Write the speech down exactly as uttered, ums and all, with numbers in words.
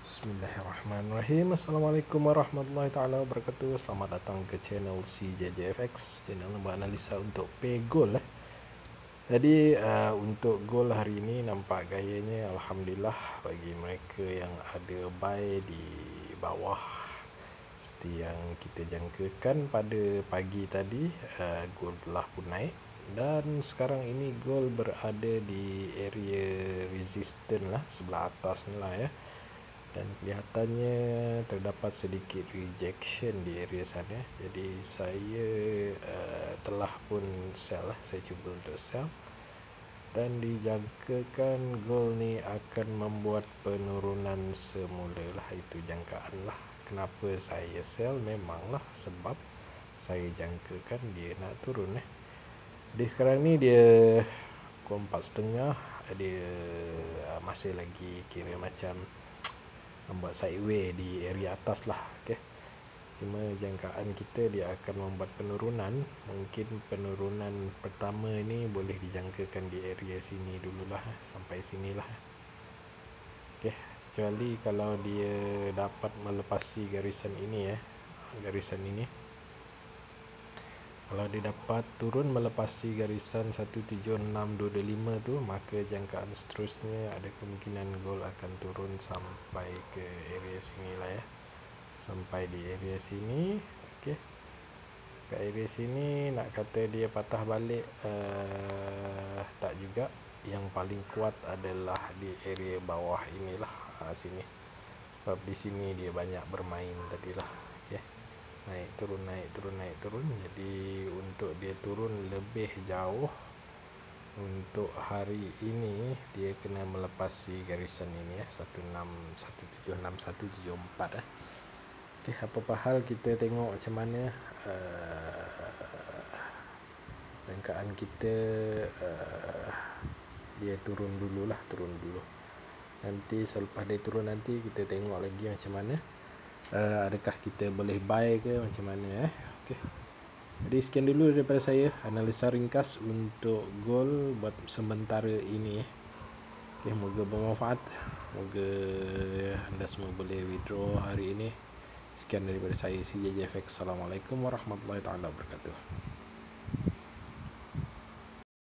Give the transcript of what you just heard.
Bismillahirrahmanirrahim. Assalamualaikum warahmatullahi taala wabarakatuh. Selamat datang ke channel C J J F X, channel beranalisa untuk pay gold eh. Jadi uh, untuk gold hari ini nampak gayanya alhamdulillah bagi mereka yang ada buy di bawah seperti yang kita jangkakan pada pagi tadi, uh, gold telah pun naik dan sekarang ini gold berada di area resistance lah, sebelah atas ni lah ya. Dan kelihatannya terdapat sedikit rejection di area sana. Jadi saya uh, telah pun sell lah, saya cuba untuk sell. Dan dijangkakan gold ni akan membuat penurunan semula lah, itu jangkaan lah. Kenapa saya sell? Memanglah sebab saya jangkakan dia nak turun eh. Jadi sekarang ni dia pukul empat setengah, dia uh, masih lagi kira macam membuat sideway di area atas lah, okay. Cuma jangkaan kita dia akan membuat penurunan. Mungkin penurunan pertama ini boleh dijangkakan di area sini dululah, sampai sinilah, okay. Kecuali kalau dia dapat melepasi garisan ini ya, garisan ini. Kalau dia dapat turun melepasi garisan satu tujuh enam dua dua lima tu, maka jangkaan seterusnya ada kemungkinan gold akan turun sampai ke area sini lah ya. Sampai di area sini, okey. Ke area sini nak kata dia patah balik, uh, tak juga. Yang paling kuat adalah di area bawah inilah, uh, sini. Sebab di sini dia banyak bermain tadilah, okey. Naik turun naik turun naik turun. Jadi untuk dia turun lebih jauh untuk hari ini, dia kena melepasi garisan ini ya, satu enam satu tujuh enam satu tujuh empat eh. Okey, apa-apa hal kita tengok macam mana uh, jangkaan kita, uh, dia turun dululah, turun dulu. Nanti selepas dia turun nanti kita tengok lagi macam mana. Uh, adakah kita boleh buy ke macam mana eh? Okey. Jadi sekian dulu daripada saya, analisa ringkas untuk gold buat sementara ini eh. Okey, moga bermanfaat. Moga anda semua boleh withdraw hari ini. Sekian daripada saya C J J F X. Assalamualaikum warahmatullahi taala wabarakatuh.